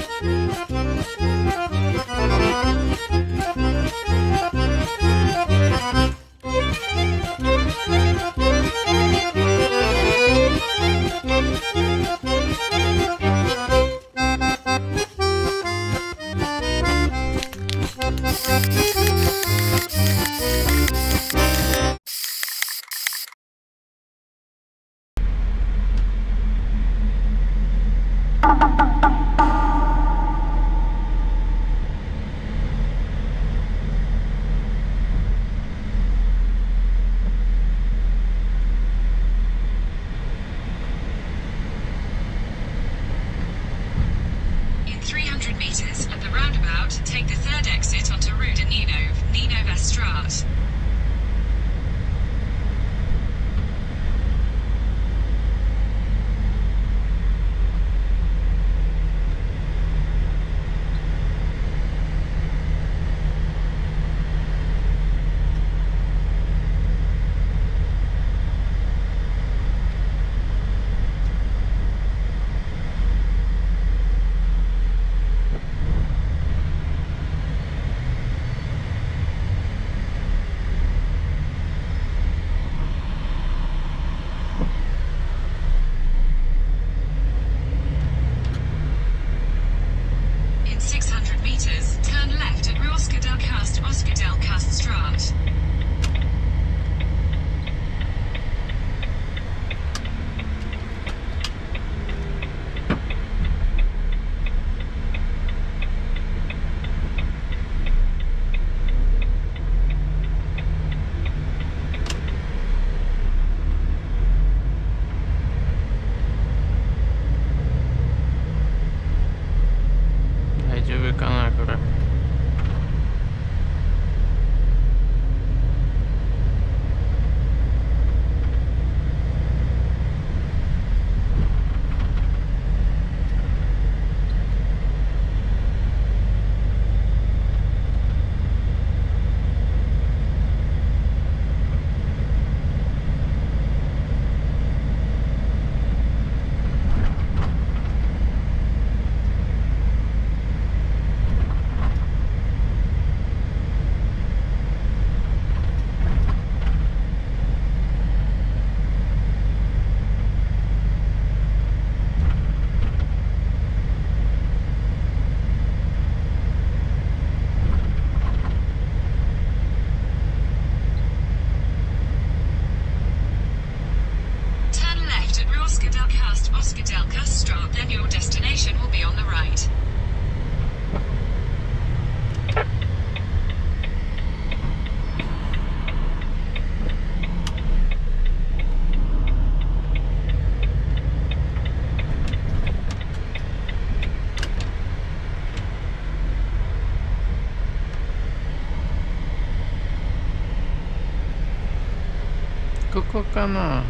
ここかな。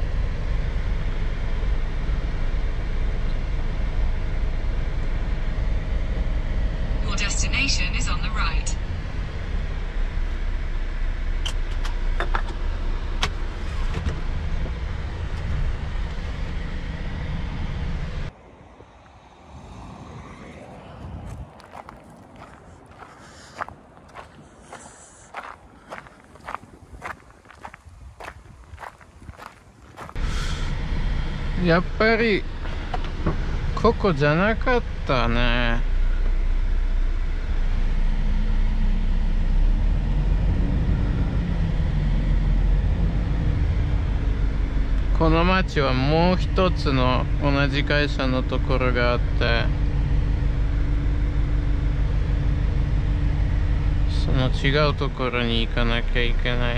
Your destination is on the right. やっぱりここじゃなかったね。この町はもう一つの同じ会社のところがあって、その違うところに行かなきゃいけない。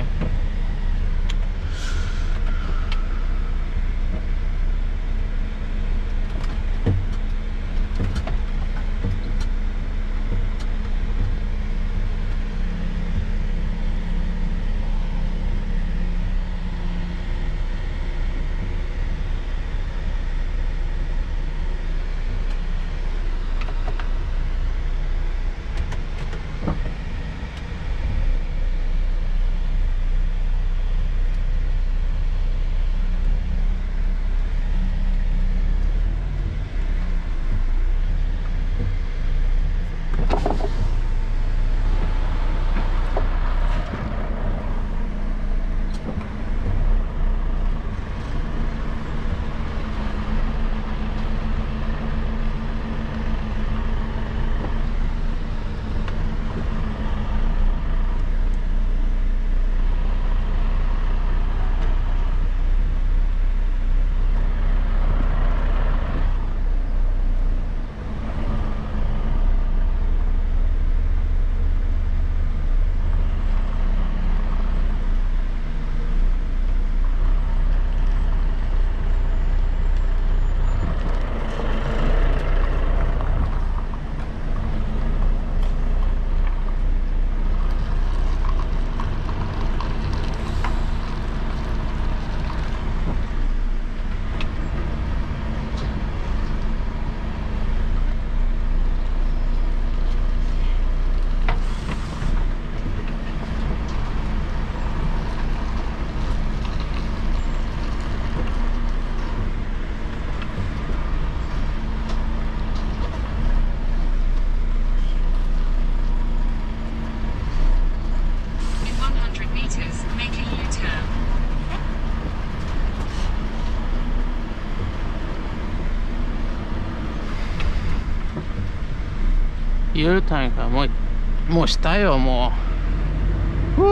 U ターンか、もうしたよ、もう。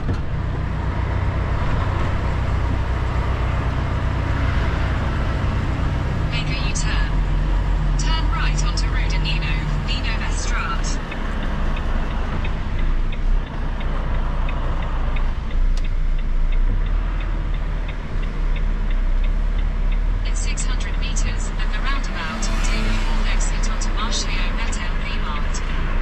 Make a U-turn. Turn right onto Rue de Nino Vestrat. In 600 meters, at the roundabout, take the fourth exit onto Marché au Metel Vimont.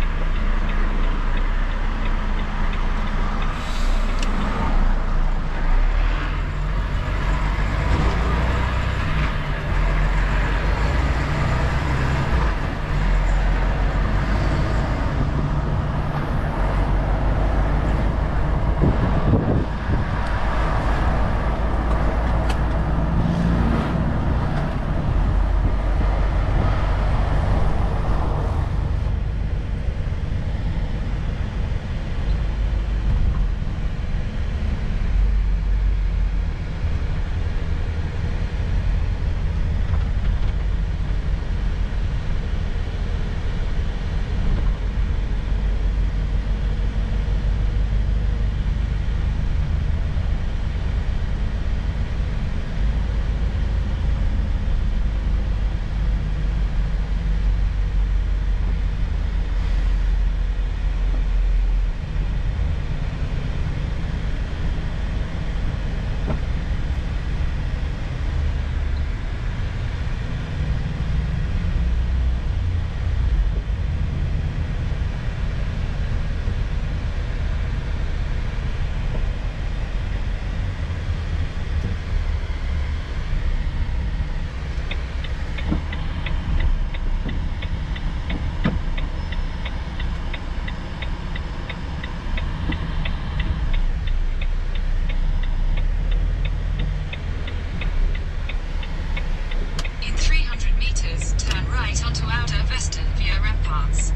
In 300 meters, turn right onto Outer Western via Ramparts.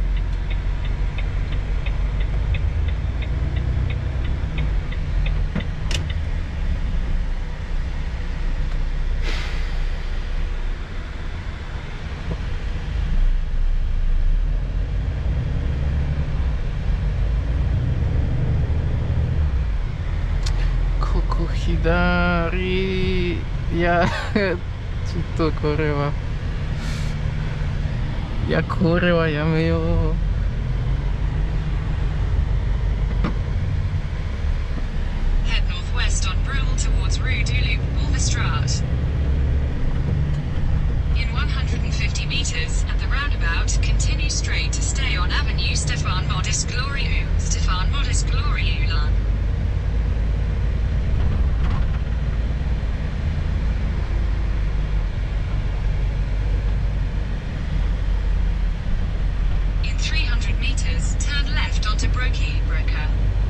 左、いや、ちょっとこれは。いや、これはやめよう。 Head northwest on Brule towards Rue du Loup-Bourgestrat. In 150 meters, at the roundabout, continue straight to stay on Avenue Stéphane Maurice Glorieux, Stéphane Maurice Glorieux Lan. In 300 meters, turn left onto Broquet Broca.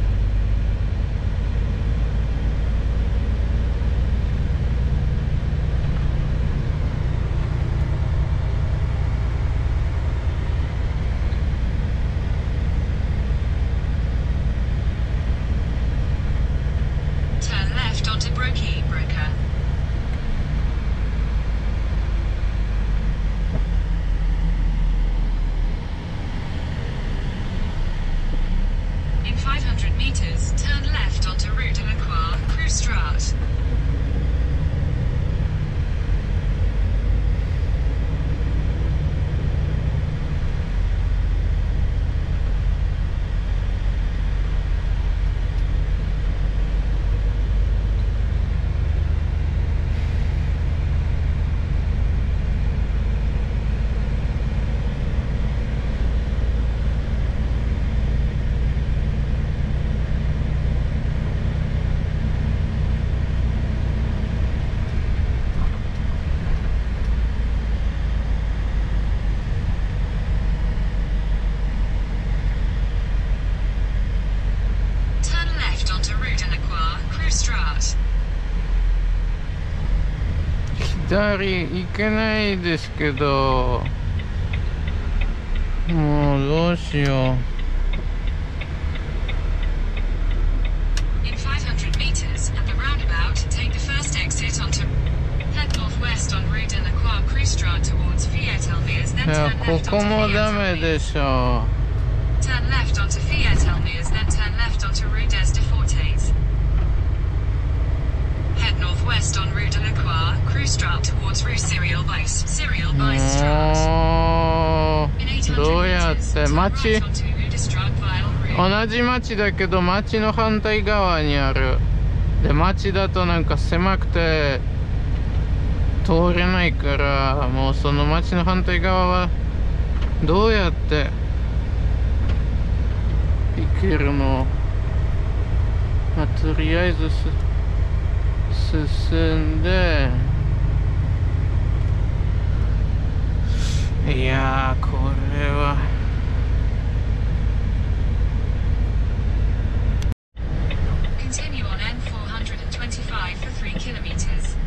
Turn left onto Broquet Broca. In 500 meters, turn left onto Rue de la Croix, Crustrat. Turn left onto Rue de la Croix, Crustrat. 左行けないですけど、もうどうしよ In 500 meters, at the roundabout, take the first exit onto. Head northwest on Rue de la Croix, Crustrat towards Viet Elviers, う。 then いや、 turn こ left こ onto も Viet ダメ Elviers. でしょ Turn left onto Fiat Elmias, then turn left onto Rue des Defortes. Head northwest on Rue de la Croix, Kruisstraat towards Rue Cyril Buys Straat. どうやって Turn 町 right onto Rue de Straatveil Rue. 同じ町だけど町の反対側にある。で町だとなんか狭くて通れないから、もうその町の反対側はどうやって行けるの。まあとりあえず進んで、いやーこれは Continue on N425 for 3 kilometers.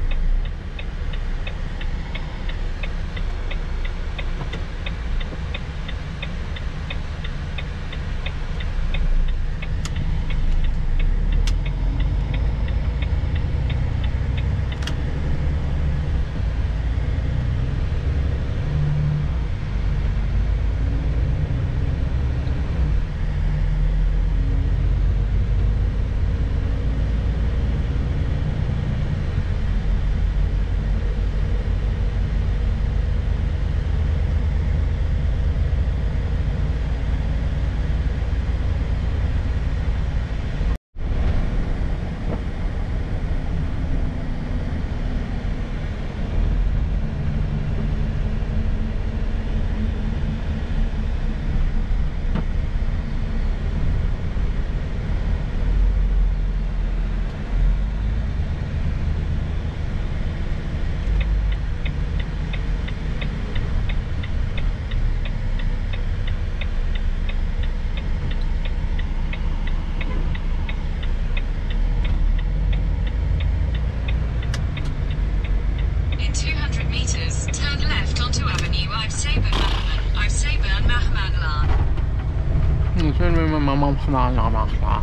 In 200 meters, turn left onto Avenue Ivsabern Mahmanlaan. それもまあまあまあまあまあ。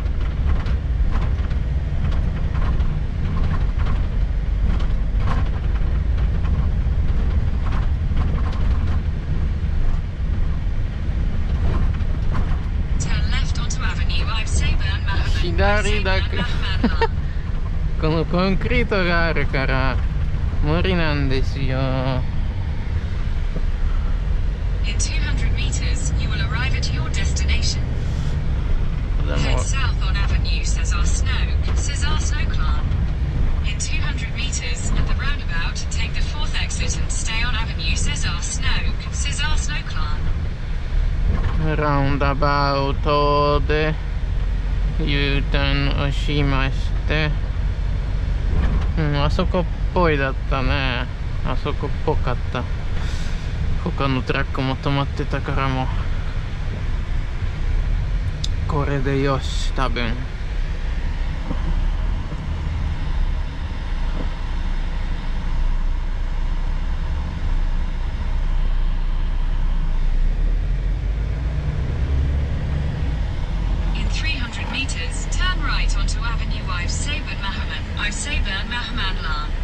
Turn left onto Avenue Ivsabern 左だけ Mahmanlaan. このコンクリートがあるから無理なんですよ。 In 200 meters, you will arrive at your destination. で Head も south on Avenue César Snowclan. In 200 meters, at the roundabout, take the fourth exit and stay on Avenue César Snowclan. ラウンドアバウトで U ターンをしまして、あそこっぽいだったね。あそこっぽかった。他のトラックも止まってたからもうこれでよし、多分。 In 300 meters, turn right onto Avenue Ivsabern Mahmanlaan.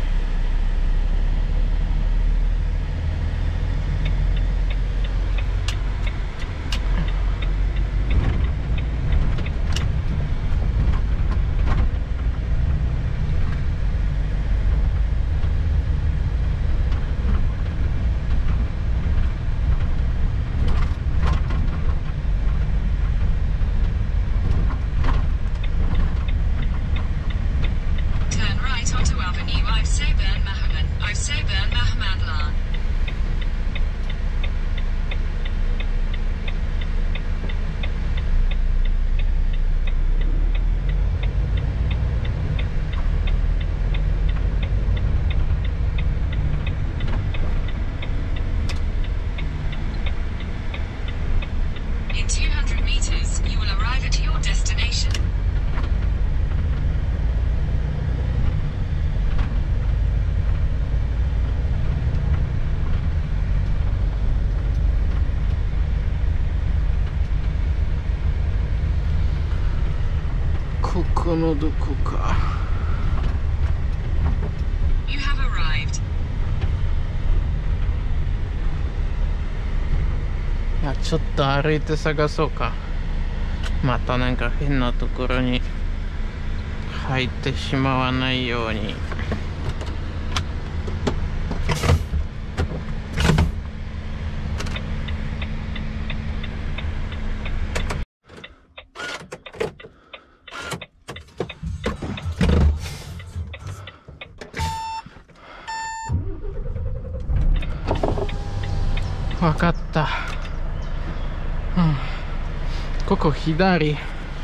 ここのどこか。 You have arrived. いや、ちょっと歩いて探そうか。またなんか変なところに入ってしまわないように。わかった、ここ左。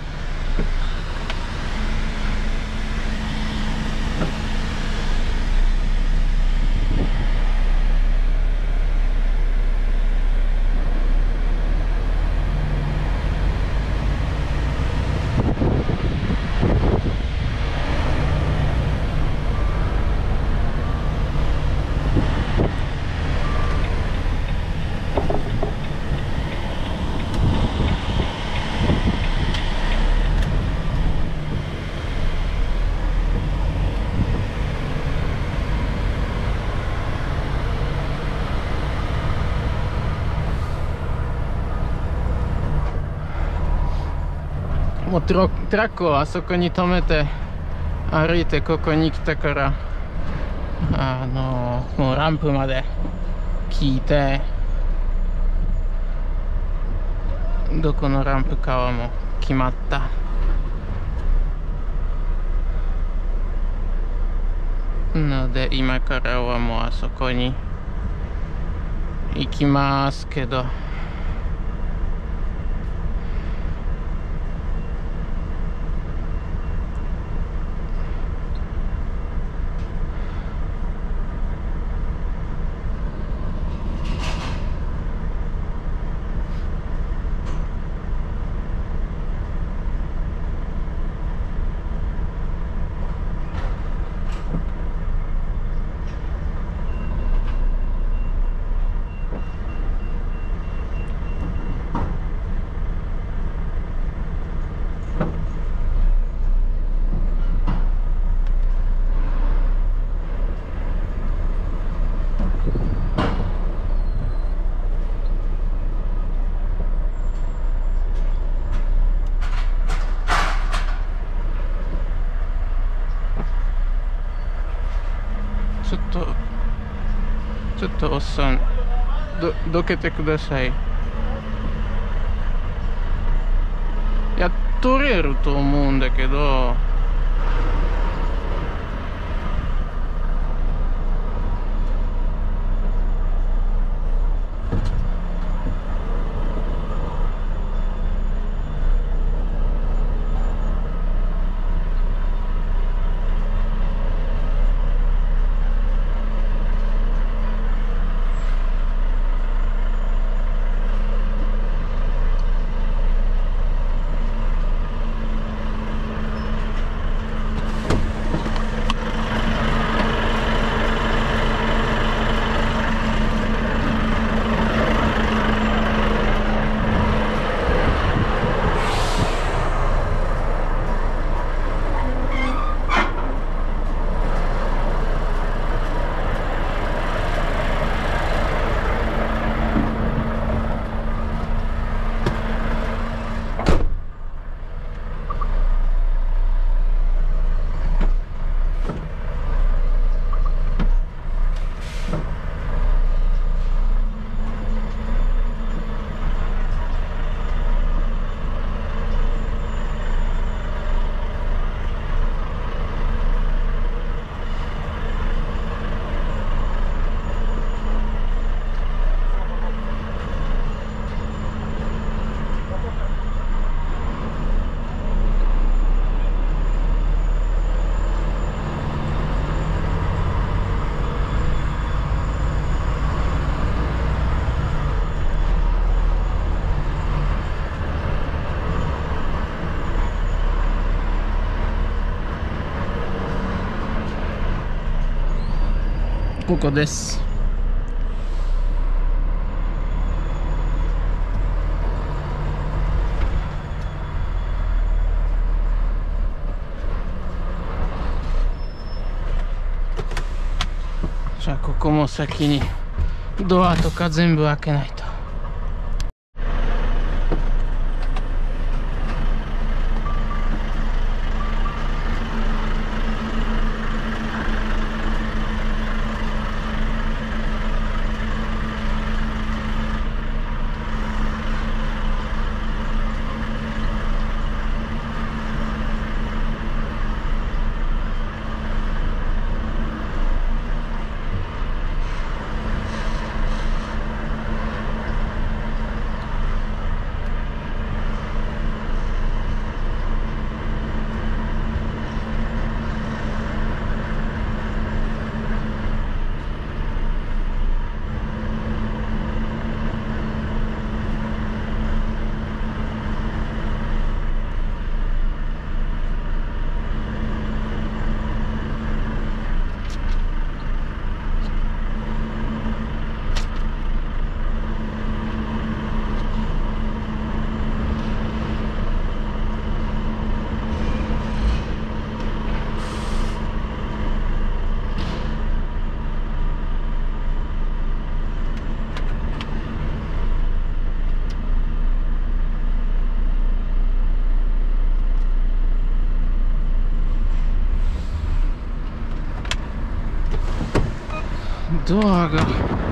もうトラックをあそこに止めて歩いてここに来たから、もうランプまで聞いて、どこのランプかはもう決まった。ので今からはもうあそこに行きますけど、ちょっとおっさんどけてください。いや、取れると思うんだけど、ここです。じゃあここも先にドアとか全部開けないと。 ドアが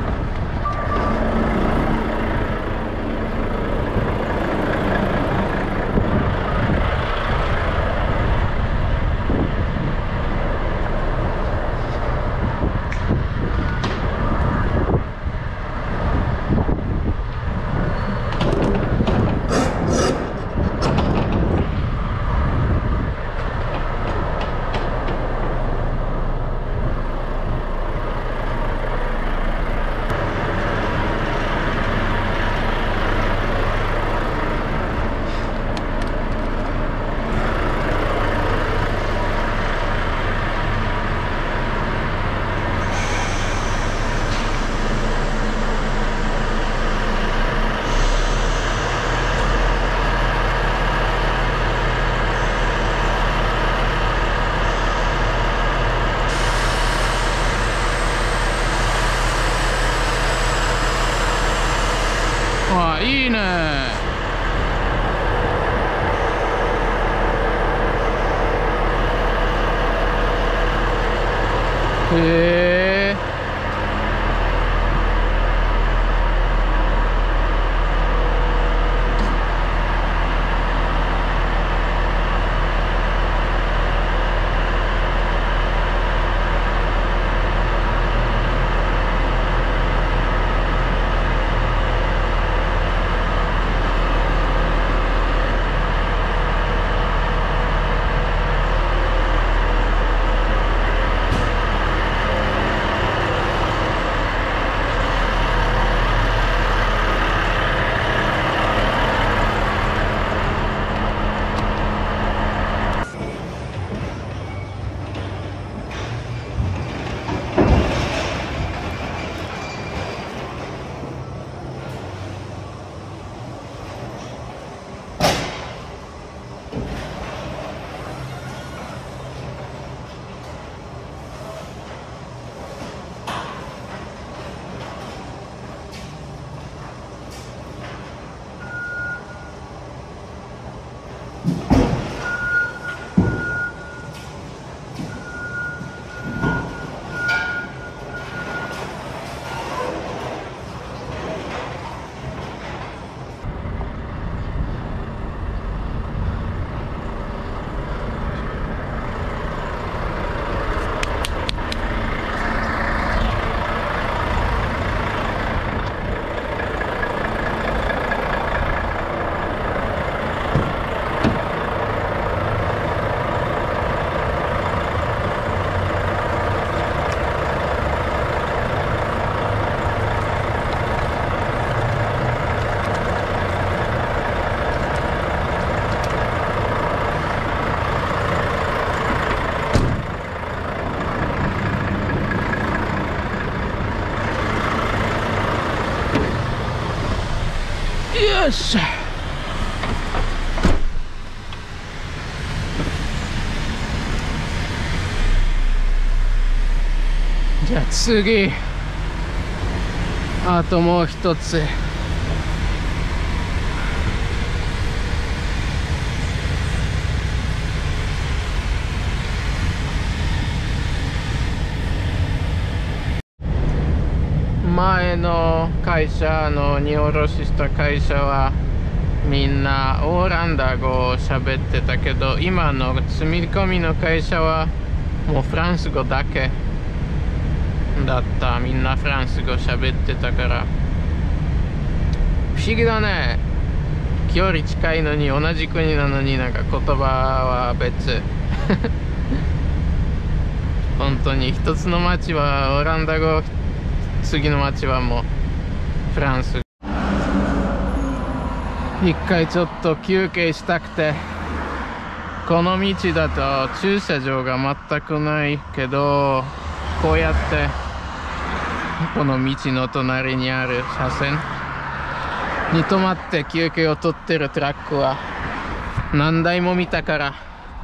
いいね。へえ。よっしゃ。じゃあ次、あともう一つ。前の会社の荷下ろしした会社はみんなオランダ語を喋ってたけど、今の積み込みの会社はもうフランス語だけだった。みんなフランス語喋ってたから不思議だね。距離近いのに同じ国なのになんか言葉は別本当に一つの町はオランダ語、次の町はもうフランス。一回ちょっと休憩したくて、この道だと駐車場が全くないけど、こうやってこの道の隣にある車線に止まって休憩を取ってるトラックは何台も見たから、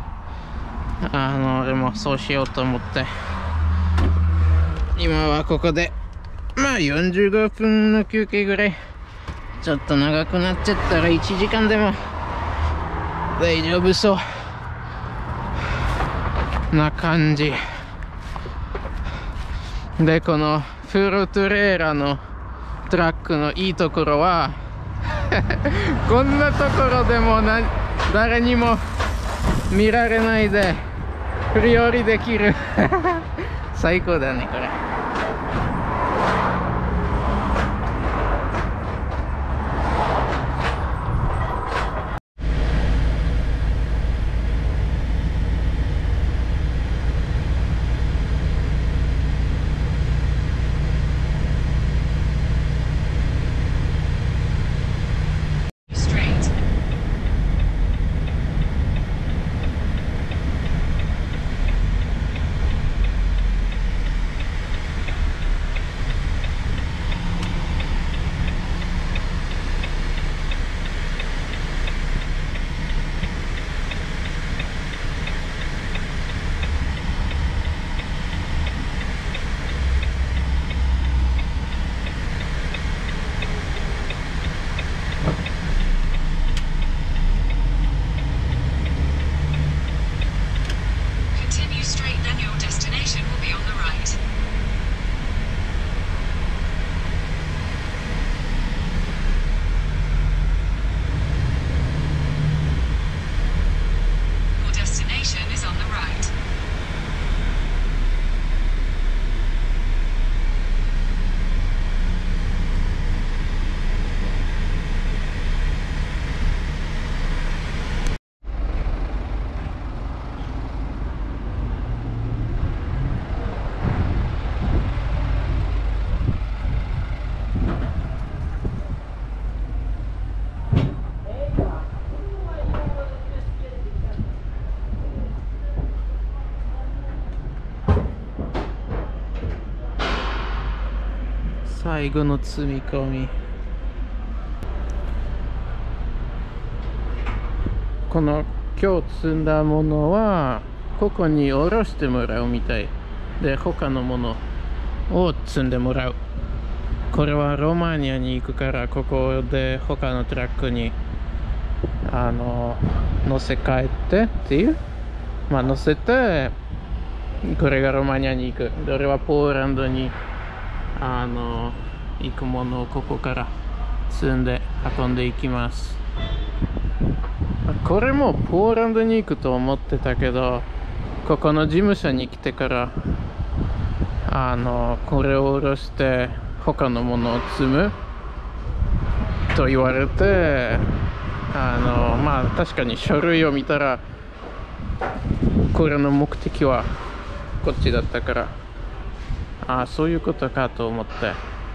俺もそうしようと思って今はここでまあ45分の休憩ぐらい。ちょっと長くなっちゃったら1時間でも大丈夫そうな感じで、このフルトレーラーのトラックのいいところはこんなところでも誰にも見られないで振り降りできる最高だねこれ。最後の積み込み。この今日積んだものはここに下ろしてもらうみたいで、他のものを積んでもらう。これはロマニアに行くから、ここで他のトラックに乗せ替えてっていう、乗せて、これがロマニアに行く。これはポーランドに行くものをここから積んで運んでいきます。これもポーランドに行くと思ってたけど、ここの事務所に来てからこれを下ろして他のものを積むと言われて、確かに書類を見たらこれの目的はこっちだったから、そういうことかと思って、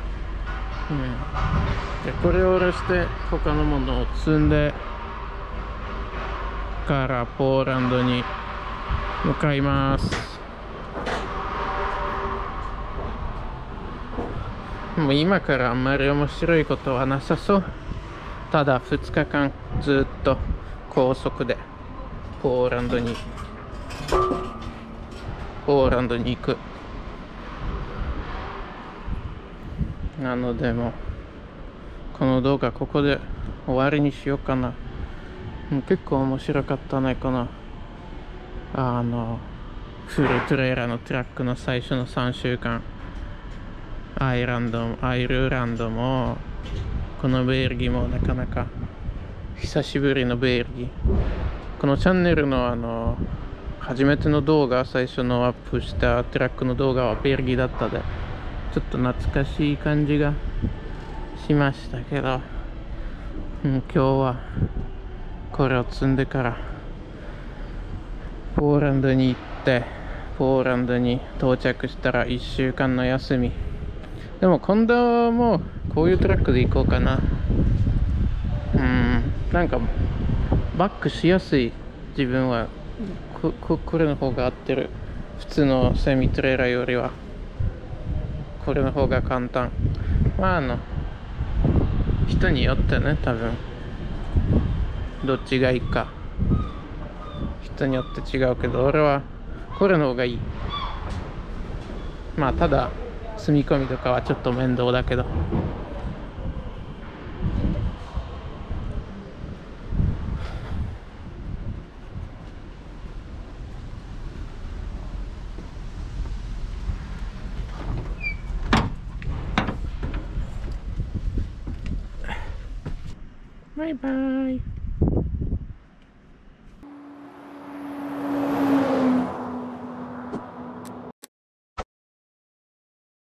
でこれを下ろして他のものを積んでからポーランドに向かいます。もう今からあんまり面白いことはなさそう。ただ2日間ずっと高速でポーランドに行く。なのでもうこの動画ここで終わりにしようかな。結構面白かったね、このフルトレーラーのトラックの最初の3週間。アイルランドもこのベルギーもなかなか久しぶりのベルギー。このチャンネルの初めての動画、最初のアップしたトラックの動画はベルギーだったで、ちょっと懐かしい感じがしましたけど、今日はこれを積んでからポーランドに行って、ポーランドに到着したら1週間の休み。でも今度もこういうトラックで行こうかな。なんかバックしやすい。自分はこれの方が合ってる。普通のセミトレーラーよりはこれの方が簡単。人によってね、多分どっちがいいか人によって違うけど、俺はこれの方がいい。ただ積み込みとかはちょっと面倒だけど。 バイバイ。